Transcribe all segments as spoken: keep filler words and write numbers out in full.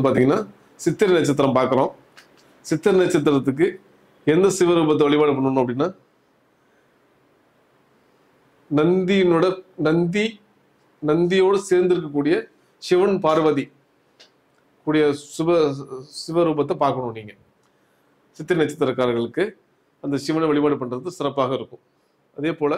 பார்த்தீங்கன்னா சித்திரை நட்சத்திரம் பார்க்குறோம். சித்திரை நட்சத்திரத்துக்கு எந்த சிவரூபத்தை வழிபாடு பண்ணணும் அப்படின்னா நந்தியினோட நந்தி நந்தியோடு சேர்ந்து இருக்கக்கூடிய சிவன் பார்வதி கூடிய சுப சிவரூபத்தை பார்க்கணும். நீங்க சித்திரை நட்சத்திரக்காரர்களுக்கு அந்த சிவனை வழிபாடு பண்றது சிறப்பாக இருக்கும். அதே போல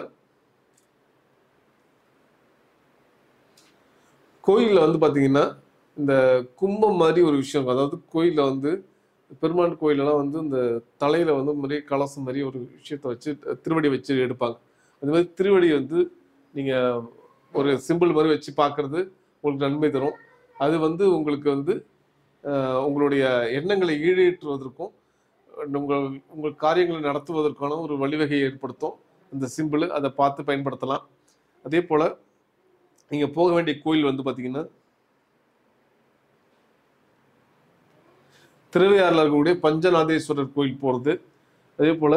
கோயிலில் வந்து பார்த்தீங்கன்னா இந்த கும்பம் மாதிரி ஒரு விஷயம், அதாவது கோயிலில் வந்து பெருமாள் கோயிலெல்லாம் வந்து இந்த தலையில வந்து மாதிரி கலசம் மாதிரி ஒரு விஷயத்த வச்சு திருவடி வச்சு எடுப்பாங்க. அந்த மாதிரி திருவடி வந்து நீங்க ஒரு சிம்பிள் மாதிரி வச்சு பார்க்கறது உங்களுக்கு நன்மை தரும். அது வந்து உங்களுக்கு வந்து உங்களுடைய எண்ணங்களை ஈடேற்றுவதற்கும் உங்கள் உங்கள் காரியங்களை நடத்துவதற்கான ஒரு வழிவகையை ஏற்படுத்தும் இந்த சிம்பிள். அதை பார்த்து பயன்படுத்தலாம். அதே போல நீங்க போக வேண்டிய கோயில் வந்து பார்த்தீங்கன்னா திருவையாறுல இருக்கக்கூடிய பஞ்சநாதேஸ்வரர் கோயில் போறது. அதே போல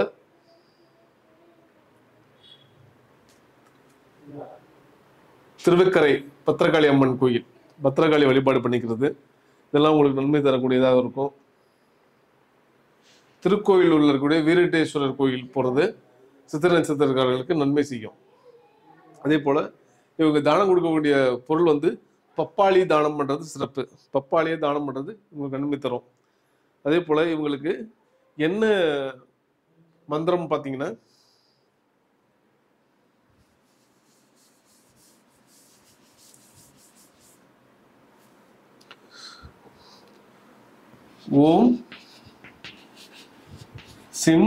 திருவக்கரை பத்திரகாளி அம்மன் கோயில், பத்திரகாளி வழிபாடு பண்ணிக்கிறது, இதெல்லாம் உங்களுக்கு நன்மை தரக்கூடியதாக இருக்கும். திருக்கோயிலூர்ல இருக்கக்கூடிய வீரட்டேஸ்வரர் கோயில் போறது சித்திரை நட்சத்திரக்காரர்களுக்கு நன்மை செய்யும். அதே போல இவங்க தானம் கொடுக்கக்கூடிய பொருள் வந்து பப்பாளி தானம் பண்றது சிறப்பு. பப்பாளியை தானம் பண்றது உங்களுக்கு நன்மை தரும். அதே போல இவங்களுக்கு என்ன மந்திரம் பார்த்தீங்கன்னா ஓம் சிம்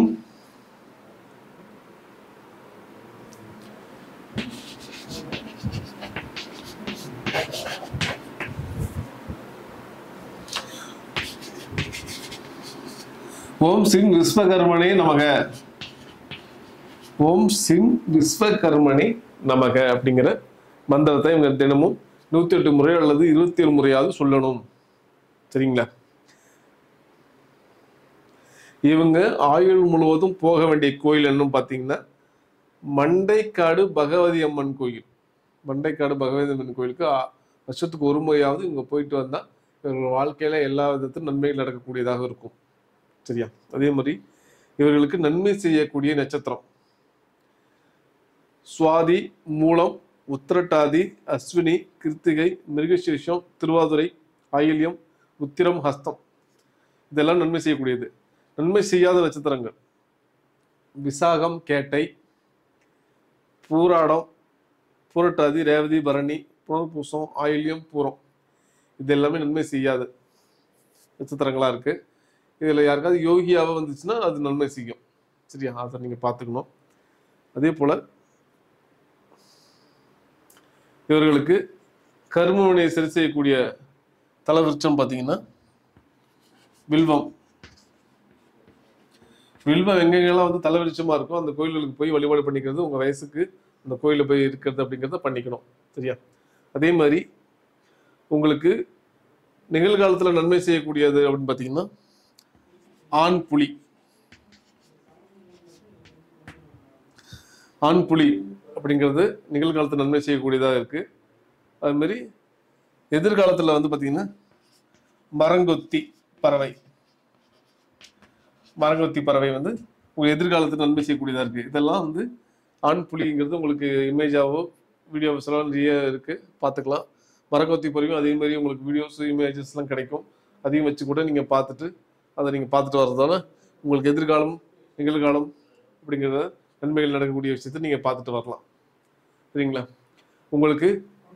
ஓம் சிங் விஸ்வகர்மனே நமக, ஓம் சிங் விஸ்வகர்மனே நமக அப்படிங்கிற மந்திரத்தை இவங்க தினமும் நூத்தி எட்டு முறை அல்லது இருபத்தி ஏழு முறையாவது சொல்லணும். சரிங்களா? இவங்க ஆயுள் முழுவதும் போக வேண்டிய கோயில் என்னன்னு பார்த்தீங்கன்னா மண்டைக்காடு பகவதி அம்மன் கோயில். மண்டைக்காடு பகவதி அம்மன் கோயிலுக்கு வருஷத்துக்கு ஒரு முறையாவது இவங்க போயிட்டு வந்தா இவங்க வாழ்க்கையில எல்லா விதத்திலும் நன்மைகள் நடக்கக்கூடியதாக இருக்கும். சரியா? அதே மாதிரி இவர்களுக்கு நன்மை செய்யக்கூடிய நட்சத்திரம் சுவாதி, மூலம், உத்திரட்டாதி, அஸ்வினி, கிருத்திகை, மிருகசீரிஷம், திருவாதுரை, ஆயில்யம், உத்திரம், ஹஸ்தம். இதெல்லாம் நன்மை செய்யக்கூடியது. நன்மை செய்யாத நட்சத்திரங்கள் விசாகம், கேட்டை, பூராடம், பூரட்டாதி, ரேவதி, பரணி, புனர்பூசம், ஆயில்யம், பூரம். இது எல்லாமே நன்மை செய்யாத நட்சத்திரங்களா இருக்கு. இதுல யாருக்காவது யோகியாவே வந்துச்சுன்னா அது நன்மை செய்யும். சரியா? அதை நீங்க பார்த்துக்கணும். அதே போல இவர்களுக்கு கர்மவினையை சரி செய்யக்கூடிய தலவிருட்சம் பார்த்தீங்கன்னா வில்வம். வில்வம் எங்கெங்கெல்லாம் வந்து தலவிருட்சமா இருக்கும் அந்த கோயில்களுக்கு போய் வழிபாடு பண்ணிக்கிறது, உங்க வயசுக்கு அந்த கோயில போய் இருக்கிறது அப்படிங்கிறத பண்ணிக்கணும். சரியா? அதே மாதிரி உங்களுக்கு நிகழ்காலத்துல நன்மை செய்யக்கூடியது அப்படின்னு பார்த்தீங்கன்னா ஆண் புலி. ஆண் புலி அப்படிங்கிறது நிகழ்காலத்தில் நன்மை செய்யக்கூடியதாக இருக்கு. அது மாதிரி எதிர்காலத்தில் வந்து பார்த்தீங்கன்னா மரங்கொத்தி பறவை. மரங்கொத்தி பறவை வந்து உங்களுக்கு எதிர்காலத்தில் நன்மை செய்யக்கூடியதாக இருக்கு. இதெல்லாம் வந்து ஆண் புலிங்கிறது உங்களுக்கு இமேஜாவோ வீடியோஸ் எல்லாம் நிறைய இருக்கு, பார்த்துக்கலாம். மரங்கொத்தி பறவையும் அதே மாதிரி உங்களுக்கு வீடியோஸ் இமேஜஸ் எல்லாம் கிடைக்கும். அதையும் வச்சு கூட நீங்க பார்த்துட்டு அதை நீங்க பார்த்துட்டு வர்றதால உங்களுக்கு எதிர்காலம் நிகழ்காலம் அப்படிங்கிறத நன்மைகள் நடக்கக்கூடிய விஷயத்தை நீங்க பார்த்துட்டு வரலாம். சரிங்களா? உங்களுக்கு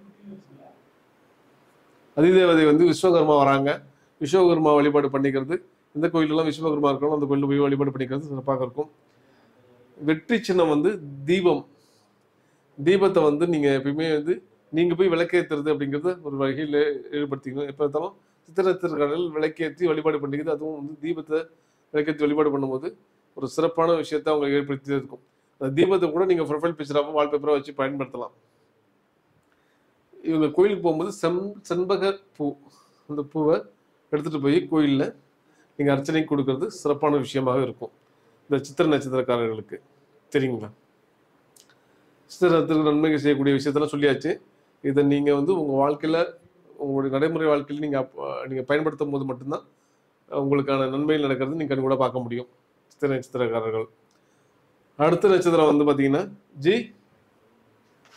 அதிதேவதை வந்து விஸ்வகர்மா வராங்க. விஸ்வகர்மா வழிபாடு பண்ணிக்கிறது, எந்த கோயிலெல்லாம் விஸ்வகர்மா இருக்கணும் அந்த கோயிலில் போய் வழிபாடு பண்ணிக்கிறது சிறப்பாக இருக்கும். வெற்றி சின்னம் வந்து தீபம். தீபத்தை வந்து நீங்க எப்பயுமே வந்து நீங்க போய் விளக்கேற்றுறது அப்படிங்கிறத ஒரு வகையில் ஈடுபடுத்திக்கணும். எப்போ இருந்தாலும் சித்திரத்திற்காரர்கள் விளக்கேற்றி வழிபாடு பண்ணிக்கிறது, அதுவும் வந்து தீபத்தை விளக்கேற்றி வழிபாடு பண்ணும்போது ஒரு சிறப்பான விஷயத்தை அவங்க ஏற்படுத்தி இருக்கும். அந்த தீபத்தை கூட நீங்க ப்ரொஃபைல் பிக்சராக வால்பேப்பராக வச்சு பயன்படுத்தலாம். இவங்க கோயிலுக்கு போகும்போது செம் செண்பக பூ, அந்த பூவை எடுத்துட்டு போய் கோயிலில் நீங்க அர்ச்சனை கொடுக்கறது சிறப்பான விஷயமாக இருக்கும் இந்த சித்திரை நட்சத்திரக்காரர்களுக்கு. சரிங்களா? சித்திரத்திற்கு நன்மைகள் செய்யக்கூடிய விஷயத்தெல்லாம் சொல்லியாச்சு. இதை நீங்க வந்து உங்க வாழ்க்கையில உங்களுடைய நடைமுறை வாழ்க்கையில் நீங்கள் நீங்கள் பயன்படுத்தும் போது மட்டும்தான் உங்களுக்கான நன்மைகள் நடக்கிறது நீங்கள் கண் கூட பார்க்க முடியும் சித்திரை நட்சத்திரக்காரர்கள். அடுத்த நட்சத்திரம் வந்து பார்த்தீங்கன்னா ஜி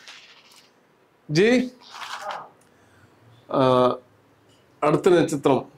ஜி அடுத்த நட்சத்திரம்